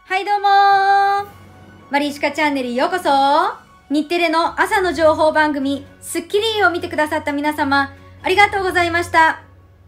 はいどうもー、マリシカチャンネルへようこそ。日テレの朝の情報番組スッキリを見てくださった皆様、ありがとうございました。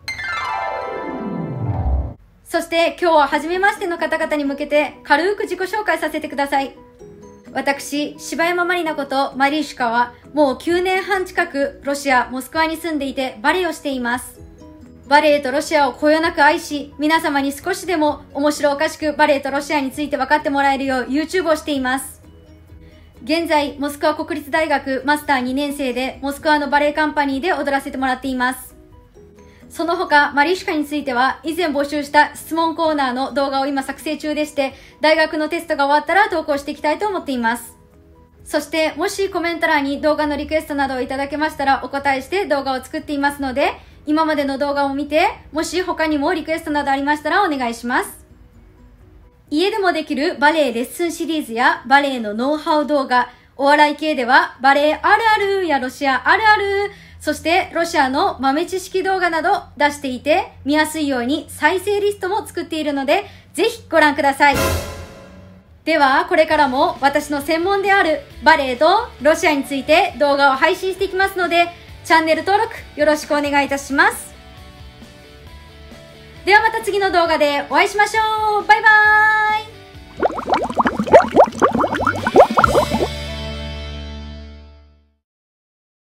そして今日は初めましての方々に向けて軽く自己紹介させてください。私、柴山まりなことマリーシュカはもう9年半近くロシア・モスクワに住んでいてバレエをしています。バレエとロシアをこよなく愛し、皆様に少しでも面白おかしくバレエとロシアについて分かってもらえるよう YouTube をしています。現在、モスクワ国立大学マスター2年生でモスクワのバレエカンパニーで踊らせてもらっています。その他、マリーシュカについては以前募集した質問コーナーの動画を今作成中でして、大学のテストが終わったら投稿していきたいと思っています。そして、もしコメント欄に動画のリクエストなどをいただけましたらお答えして動画を作っていますので、今までの動画を見て、もし他にもリクエストなどありましたらお願いします。家でもできるバレエレッスンシリーズやバレエのノウハウ動画、お笑い系ではバレエあるあるやロシアあるある、そしてロシアの豆知識動画など出していて、見やすいように再生リストも作っているので、ぜひご覧ください。では、これからも私の専門であるバレエとロシアについて動画を配信していきますので、チャンネル登録よろしくお願いいたします。ではまた次の動画でお会いしましょう。バイバーイ。